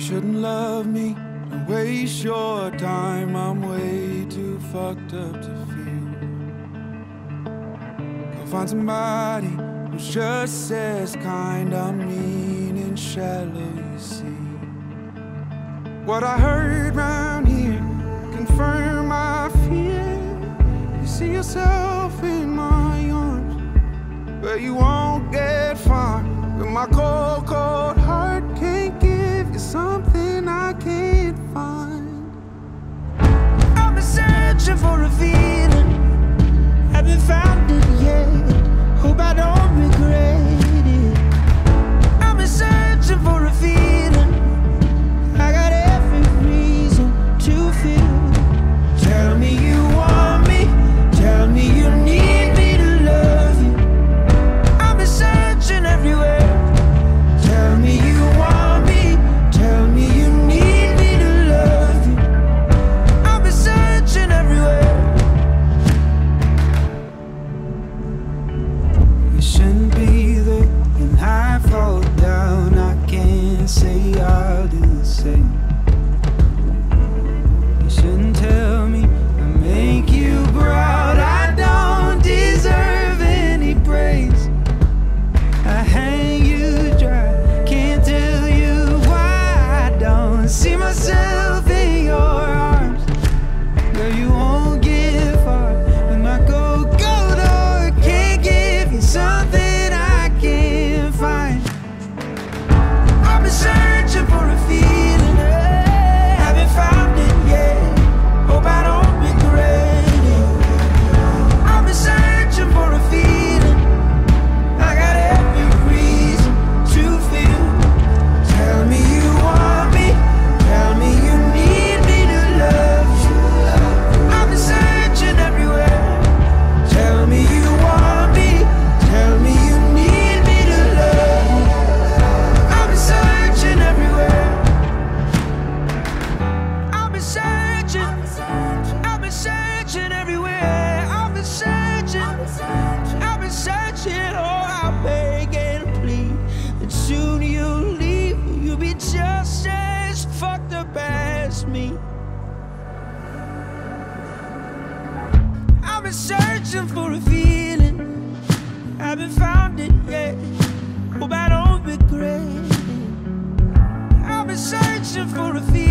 shouldn't love me. Don't waste your time, I'm way too fucked up to feel. Go find somebody who's just as kind. I'm mean and shallow, you see. What I heard round here confirm my fear. You see yourself in my arms, but you won't get far. But my cold, cold heart can't give you something I can't find. I've been searching for a feeling, haven't found it yet. Hope I don't regret it. I've been searching for a feeling, I got every reason to feel. Tell me you want me, tell me you need me to love you. I've been searching everywhere. Tell me you want me, tell me you need me to love you. I've been searching everywhere. You shouldn't be there when I fall down. I can't say I'll do the same. You shouldn't tell me I make you proud. I don't deserve any praise. I hang you dry, can't tell you why I don't see myself in your arms. Girl, you won't get far with my go door. Can't give you something I can't find. I've been searching for a feeling, haven't found it yet. Hope I don't regret it. I've been searching for a feeling, I got every reason to feel. Tell me you want me, tell me you need me to love you. I've been searching everywhere. Tell me you want me, tell me you need me to love you. I've been searching everywhere. I've been searching, I've been searching everywhere. I've been searching, I've been searching. Oh, I beg and plead that soon you'll leave. You'll be just as fucked up as me. I've been searching for a feeling, haven't found it yet. Hope I don't regret it. I've been searching for a feeling.